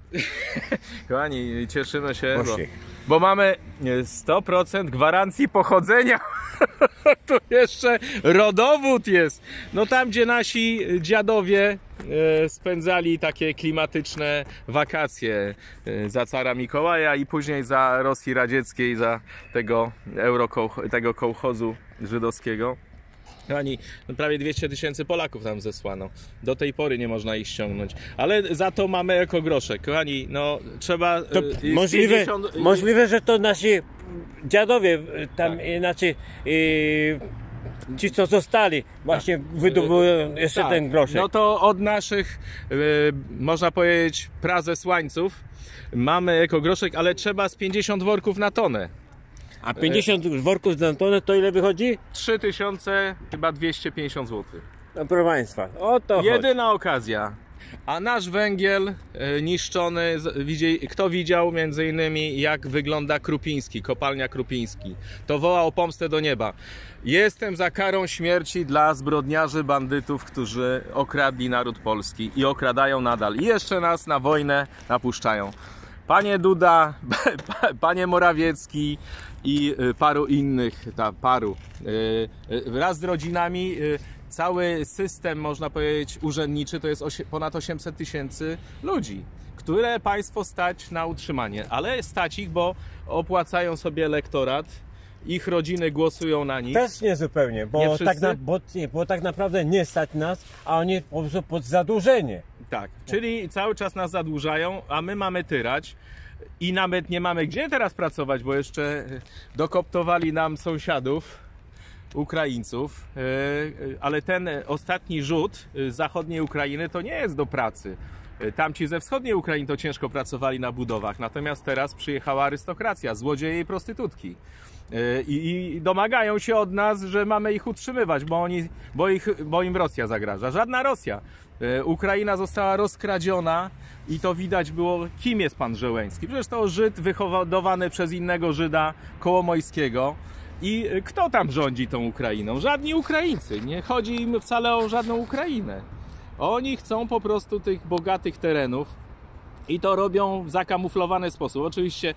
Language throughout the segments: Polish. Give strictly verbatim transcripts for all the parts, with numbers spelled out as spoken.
Kochani, cieszymy się, bo, bo mamy sto procent gwarancji pochodzenia. Tu jeszcze rodowód jest. No tam, gdzie nasi dziadowie e, spędzali takie klimatyczne wakacje e, za cara Mikołaja i później za Rosji Radzieckiej, za tego eurokoł- tego kołchozu żydowskiego. Kochani, no prawie dwieście tysięcy Polaków tam zesłano. Do tej pory nie można ich ściągnąć. Ale za to mamy ekogroszek. Kochani, no trzeba... To y, możliwe, pięćdziesiąt... możliwe, że to nasi dziadowie tam, tak. Inaczej y, ci co zostali właśnie tak. wydobyły jeszcze tak. ten groszek. No to od naszych, y, można powiedzieć, prazesłańców mamy ekogroszek, ale trzeba z pięćdziesiąt worków na tonę. A pięćdziesiąt worków na tonę to ile wychodzi? trzy tysiące chyba dwieście pięćdziesiąt złotych. No proszę Państwa, o to jedyna chodzi. okazja. A nasz węgiel e, niszczony, widzi, kto widział między innymi jak wygląda Krupiński, kopalnia Krupiński, to woła o pomstę do nieba. Jestem za karą śmierci dla zbrodniarzy, bandytów, którzy okradli naród polski i okradają nadal. I jeszcze nas na wojnę napuszczają. Panie Duda, panie Morawiecki i paru innych, ta paru, wraz z rodzinami, cały system, można powiedzieć, urzędniczy to jest ponad osiemset tysięcy ludzi, które państwo stać na utrzymanie, ale stać ich, bo opłacają sobie elektorat, ich rodziny głosują na nich. Też nie zupełnie, bo, nie tak, na, bo, nie, bo tak naprawdę nie stać nas, a oni po prostu pod zadłużenie. Tak, czyli cały czas nas zadłużają, a my mamy tyrać i nawet nie mamy gdzie teraz pracować, bo jeszcze dokoptowali nam sąsiadów, Ukraińców, ale ten ostatni rzut z zachodniej Ukrainy to nie jest do pracy. Tamci ze wschodniej Ukrainy to ciężko pracowali na budowach, natomiast teraz przyjechała arystokracja, złodzieje i prostytutki. I, I domagają się od nas, że mamy ich utrzymywać, bo, oni, bo, ich, bo im Rosja zagraża. Żadna Rosja. Ukraina została rozkradziona i to widać było, kim jest pan Żeleński. Przecież to Żyd wyhodowany przez innego Żyda Kołomojskiego. I kto tam rządzi tą Ukrainą? Żadni Ukraińcy. Nie chodzi im wcale o żadną Ukrainę. Oni chcą po prostu tych bogatych terenów i to robią w zakamuflowany sposób. Oczywiście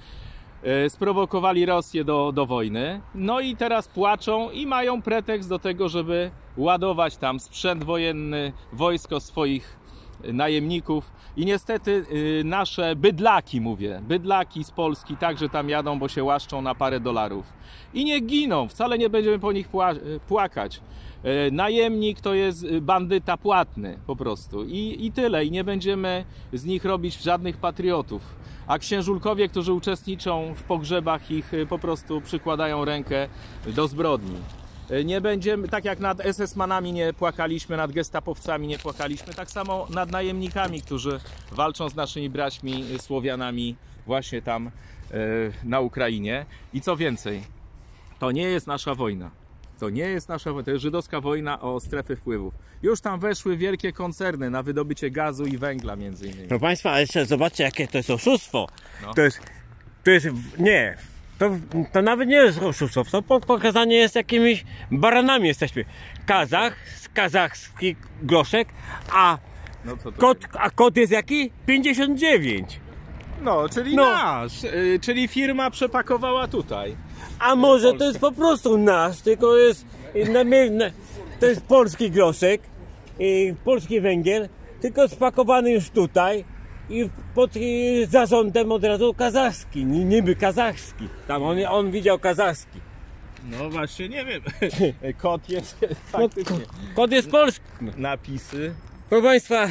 e, sprowokowali Rosję do, do wojny, no i teraz płaczą i mają pretekst do tego, żeby ładować tam sprzęt wojenny, wojsko swoich najemników i niestety y, nasze bydlaki, mówię, bydlaki z Polski także tam jadą, bo się łaszczą na parę dolarów i nie giną, wcale nie będziemy po nich pła płakać. Y, najemnik to jest bandyta płatny po prostu i, i tyle, i nie będziemy z nich robić żadnych patriotów, a księżulkowie, którzy uczestniczą w pogrzebach, ich y, po prostu przykładają rękę do zbrodni. Nie będziemy, tak jak nad es es manami nie płakaliśmy, nad gestapowcami nie płakaliśmy, tak samo nad najemnikami, którzy walczą z naszymi braćmi Słowianami właśnie tam e, na Ukrainie. I co więcej, to nie jest nasza wojna. To nie jest nasza wojna, to jest żydowska wojna o strefy wpływów. Już tam weszły wielkie koncerny na wydobycie gazu i węgla między innymi. Proszę Państwa, ale jeszcze zobaczcie, jakie to jest oszustwo. No. To jest, to jest, nie... To, to nawet nie jest oszustwo, to pokazanie jest jakimiś baranami jesteśmy. Kazach, kazachski groszek, a, no co kod, a kod jest jaki? pięćdziesiąt dziewięć. No, czyli no. nasz, yy, czyli firma przepakowała tutaj. A może Polska. To jest po prostu nasz, tylko jest, na, na, to jest polski groszek, i polski węgiel, tylko spakowany już tutaj. I pod zarządem od razu kazachski, niby kazachski. Tam on, on widział kazachski. No właśnie, nie wiem. Kod jest faktycznie. No, kod jest polski. Napisy. Proszę Państwa,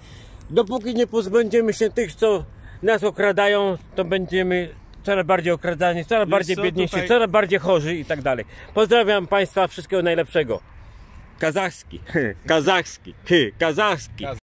dopóki nie pozbędziemy się tych, co nas okradają, to będziemy coraz bardziej okradani, coraz Wiesz bardziej co, biedniejsi, tutaj... coraz bardziej chorzy i tak dalej. Pozdrawiam Państwa, wszystkiego najlepszego. Kazachski, kazachski, kazachski.